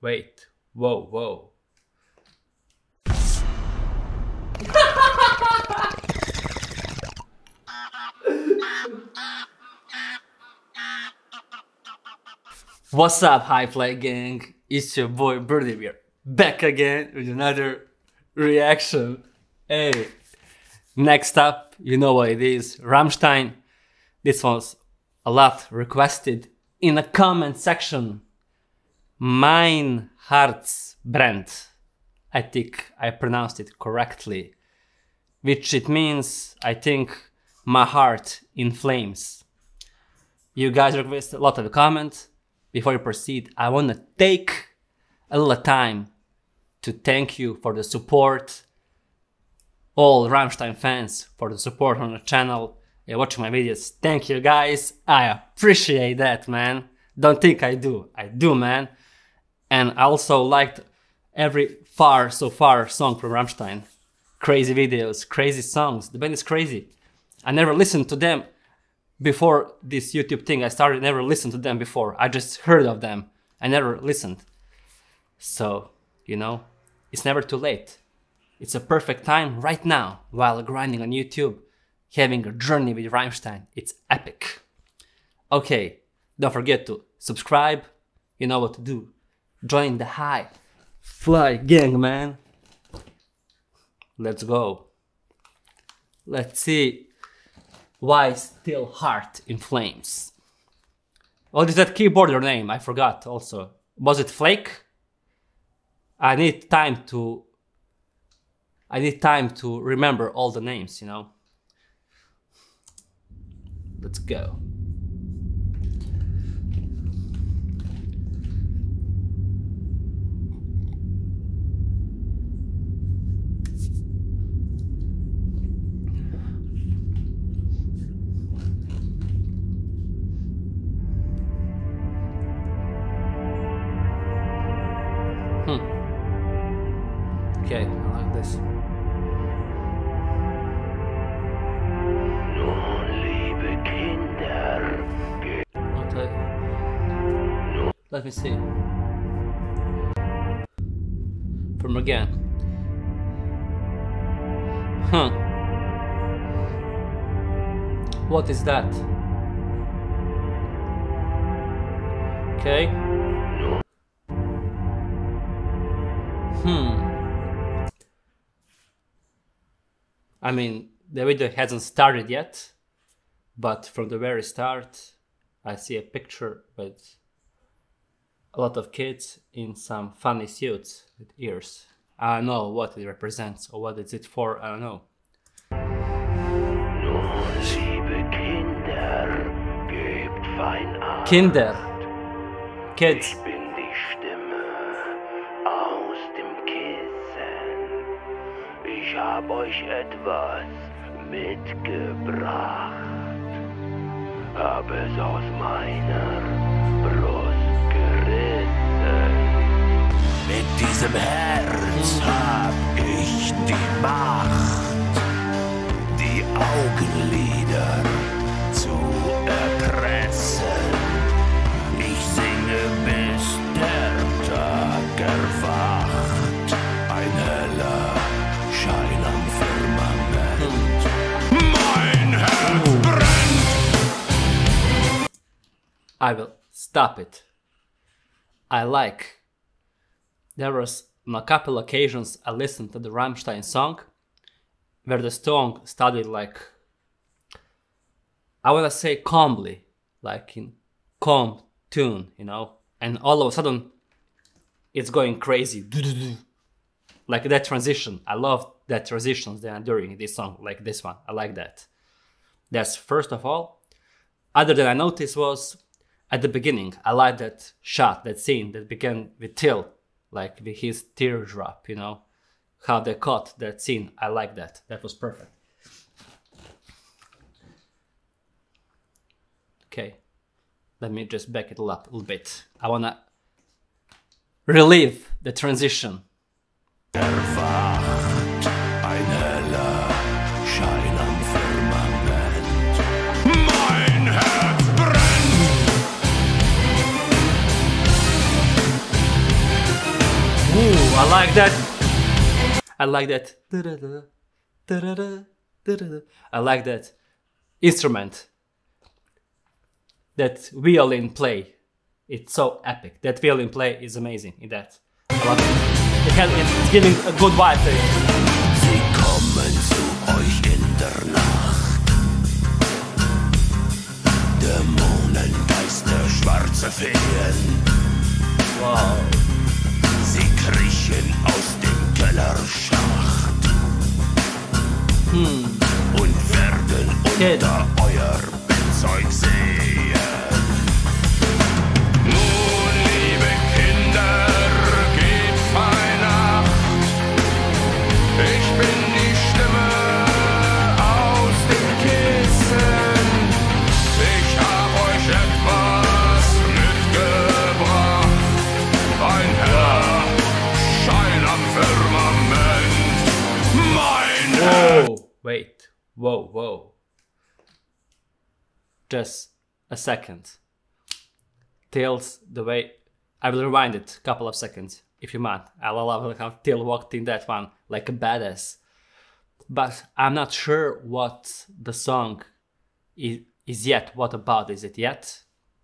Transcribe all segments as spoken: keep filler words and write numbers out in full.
wait, whoa, whoa. What's up, High Fly Gang? It's your boy Birdie Beer, back again with another reaction. Hey, next up, you know what it is, Rammstein. This was a lot requested in the comment section. Mein Herz brennt. I think I pronounced it correctly, which it means, I think, my heart in flames. You guys requested a lot of comments. Before you proceed, I want to take a little time to thank you for the support. All Rammstein fans for the support on the channel and watching my videos. Thank you guys. I appreciate that, man. Don't think I do. I do, man. And I also liked every far so far song from Rammstein. Crazy videos, crazy songs. The band is crazy. I never listened to them before this YouTube thing. I started, never listened to them before. I just heard of them. I never listened. So, you know, it's never too late. It's a perfect time right now while grinding on YouTube, having a journey with Rammstein. It's epic. Okay, don't forget to subscribe. You know what to do. Join the High Fly Gang, man. Let's go. Let's see. Why Still Heart in Flames? What is that keyboarder name? I forgot also. Was it Flake? I need time to... I need time to remember all the names, you know? Let's go. Okay, I like this. Okay. Let me see. From again. Huh. What is that? Okay. Hmm. I mean, the video hasn't started yet, but from the very start, I see a picture with a lot of kids in some funny suits with ears. I don't know what it represents or what is it for, I don't know. Kinder. Kids. Ich hab euch etwas mitgebracht, hab es aus meiner Brust gerissen. Mit diesem Herz hab ich die Macht, die Augenlider zu erpressen. Ich singe, bis der Tag erwacht, ein heller Schein am Firmament. Mein Herz brennt! I will stop it. I like. There was on a couple occasions I listened to the Rammstein song where the song started like, I wanna say calmly, like in calm tune, you know, and all of a sudden it's going crazy. Like that transition. I love that transitions they are during this song, like this one. I like that. That's first of all. Other than I noticed was at the beginning, I like that shot, that scene that began with Till, like with his teardrop, you know, how they cut that scene. I like that. That was perfect. Okay, let me just back it up a little bit. I wanna relive the transition. Erwacht ein heller Schein am Firmament. Mein Herz brennt! I like that. I like that. Da-da-da, da-da-da, da-da-da. I like that instrument. That violin play. It's so epic. That violin play is amazing in that. I love it. It has, it's giving a good vibe to it. Sie kommen zu euch in der Nacht. Dämonen, Geister, schwarze Feen. Wow. Sie kriechen aus dem Kellerschacht. Hm. Und werden Kid. unter euer Bettzeug sehen. Nun, liebe Kinder, gebt Weihnacht. Ich bin die Stimme aus dem Kissen. Ich hab euch etwas mitgebracht. Ein heller Schein am Firmament. Mein Herz. Whoa. Wait. Whoa, whoa. Just a second. Tails, the way... I will rewind it a couple of seconds, if you mind. I love how Tail walked in that one like a badass. But I'm not sure what the song is, is yet. What about is it yet?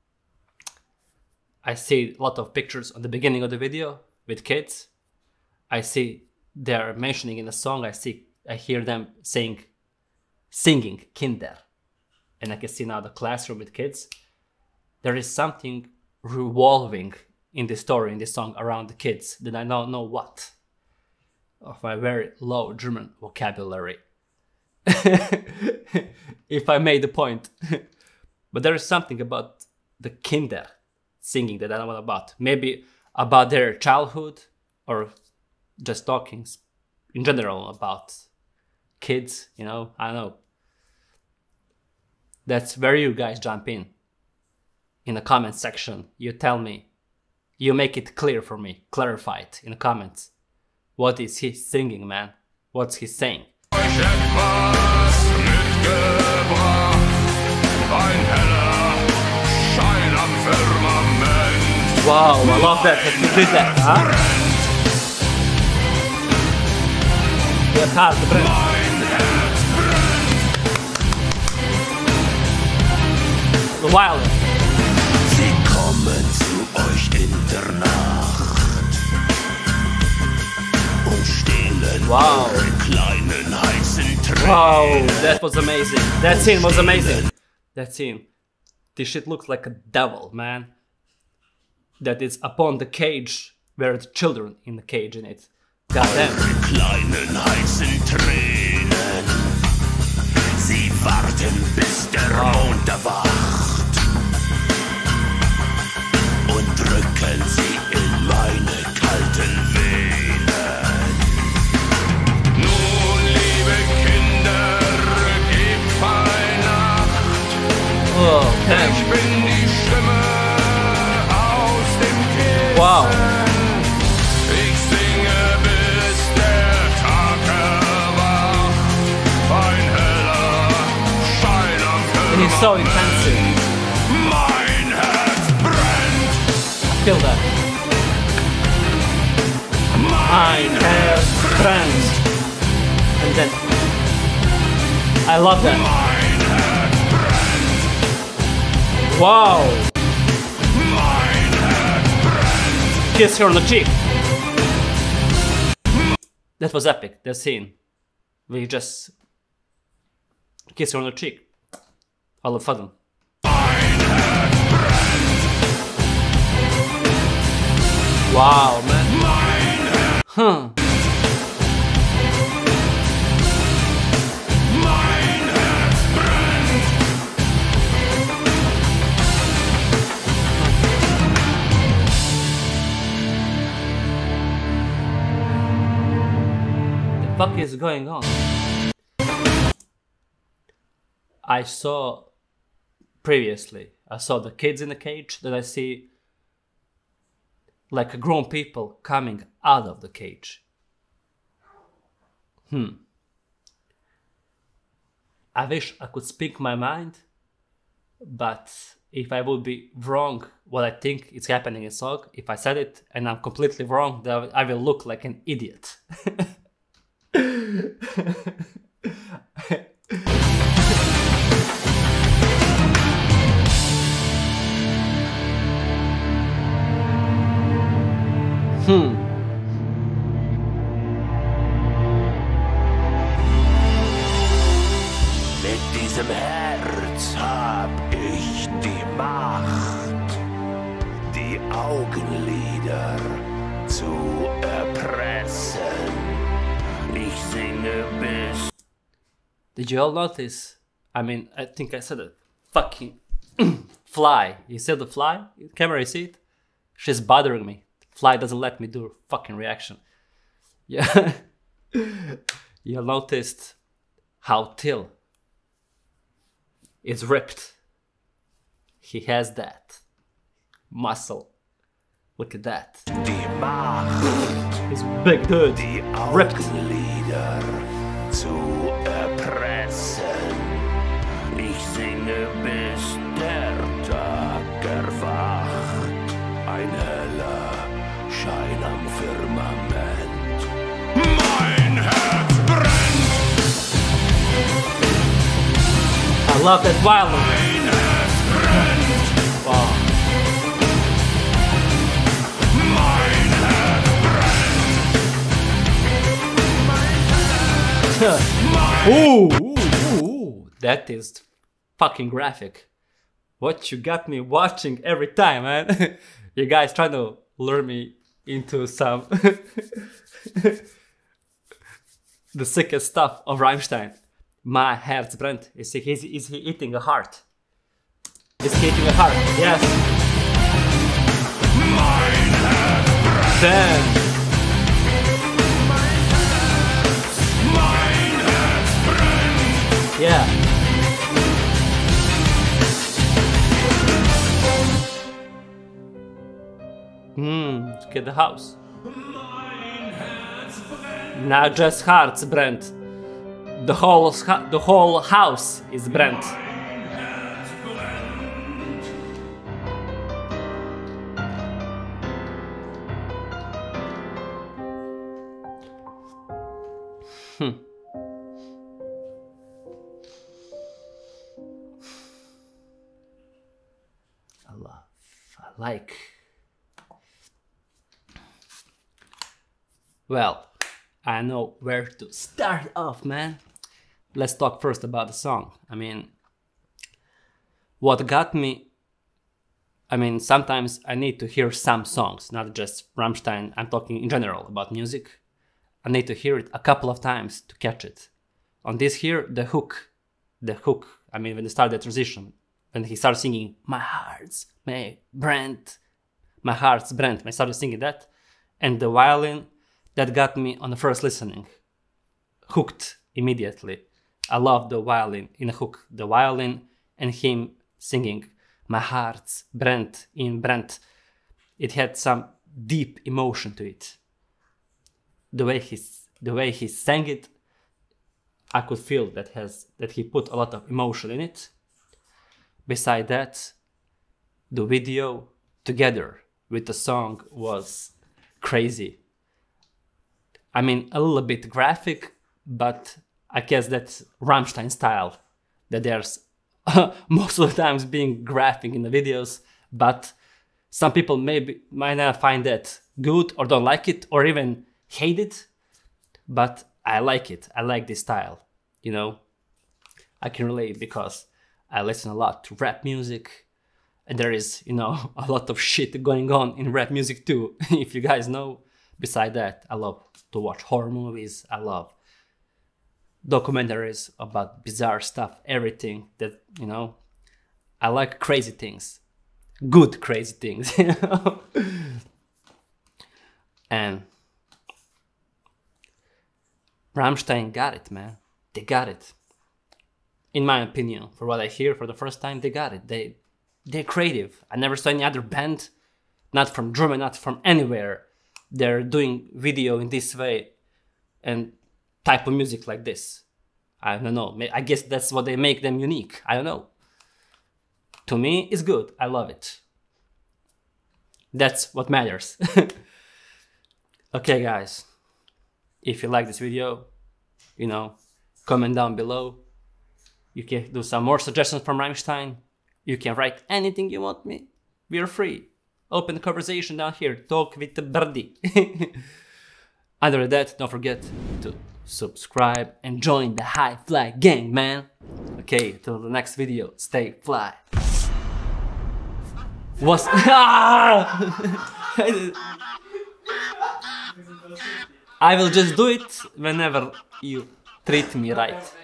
I see a lot of pictures on the beginning of the video with kids. I see they're mentioning in the song, I see, I hear them saying, singing Kinder. And I can see now the classroom with kids. There is something revolving in the story, in this song, around the kids, that I don't know what. Of my very low German vocabulary. If I made the point. But there is something about the Kinder singing that I don't know about. Maybe about their childhood, or just talking in general about kids, you know, I don't know. That's where you guys jump in. In the comment section, you tell me. You make it clear for me. Clarify it in the comments. What is he singing, man? What's he saying? Wow, I love that that you did that, huh? Your heart brennt. Wild. Sie kommen zu euch in der Nacht und stehlen Wow. eure kleinen heißen Tränen. Wow, that was amazing. That scene was amazing. That scene. This shit looks like a devil, man. That is upon the cage where the children in the cage in it. Goddamn. Eure kleinen heißen Tränen. Sie warten, bis der Wow. Mond erwacht und drücken sie in meine kalten Venen. Nun, liebe Kinder, gebt Weihnacht. Oh, Ich damn. bin die Stimme aus dem Kissen. Wow. Ich singe, bis der Tag erwacht. Ein heller Schein am And he's so intensive. Mein Herz brennt. I feel that. Mein Herz brennt. And then I love that. Mein Herz brennt. Wow. Mein Herz brennt. Kiss her on the cheek. That was epic, that scene. We just kiss her on the cheek. All of a sudden. Wow, man. Huh. The fuck is going on? I saw previously, I saw the kids in the cage, then I see like grown people coming out of the cage. Hmm. I wish I could speak my mind but if I would be wrong what I think is happening in song, if I said it and I'm completely wrong, then I will look like an idiot. Hmm. Mit diesem Herz hab ich die Macht, die Augenlider zu erpressen. Ich singe bis... Did you all notice? I mean, I think I said it. Fucking fly. You said the fly? Camera, you see it? She's bothering me. Fly doesn't let me do a fucking reaction. Yeah. You noticed how Till is ripped. He has that muscle. Look at that. Die Macht, He's big dude. die Ripped. Augenlider zu erpressen. Ich singe bis der Tag erwacht. Ein heller Schein am Firmament. Mein Herz brennt. I love that violin. Mein Herz brennt. Wow. Mein Herz brennt. Ooh, ooh, ooh, that is fucking graphic. What you got me watching every time, man? You guys trying to lure me into some the sickest stuff of Rammstein. My Herz brennt. Is he, is, he, is he eating a heart? Is he eating a heart? Yes. Mein Herz brennt. Then, Mein Herz brennt. yeah. Hmm, look at the house. Now just hearts brennt. The whole sha- the whole house is brent. Hmm. I love, I like. Well, I know where to start off, man. Let's talk first about the song. I mean, what got me, I mean, sometimes I need to hear some songs, not just Rammstein. I'm talking in general about music. I need to hear it a couple of times to catch it. On this here, the hook, the hook, I mean, when they start the transition, when he started singing, my heart's my Brent, my heart's Brent, I started singing that, and the violin, that got me on the first listening, hooked immediately. I love the violin in a hook, the violin and him singing my heart's Brent in Brent. It had some deep emotion to it. The way he the way he sang it, I could feel that has that he put a lot of emotion in it. Beside that, the video together with the song was crazy. I mean, a little bit graphic, but I guess that's Rammstein style. That there's most of the times being graphic in the videos, but some people maybe might not find that good or don't like it or even hate it. But I like it. I like this style. You know, I can relate because I listen a lot to rap music, and there is, you know, a lot of shit going on in rap music too. If you guys know. Beside that, I love to watch horror movies. I love documentaries about bizarre stuff, everything that, you know, I like crazy things, good crazy things, you know. And Rammstein got it, man. They got it. In my opinion, for what I hear for the first time, they got it. They, they're creative. I never saw any other band, not from Germany, not from anywhere. They're doing video in this way and type of music like this. I don't know. I guess that's what they make them unique. I don't know. To me, it's good. I love it. That's what matters. Okay, guys. If you like this video, you know, comment down below. You can do some more suggestions from Rammstein. You can write anything you want me. We are free. Open the conversation down here. Talk with the birdie. Other than that, don't forget to subscribe and join the High Fly gang, man. Okay, till the next video, stay fly. What's... I will just do it whenever you treat me right.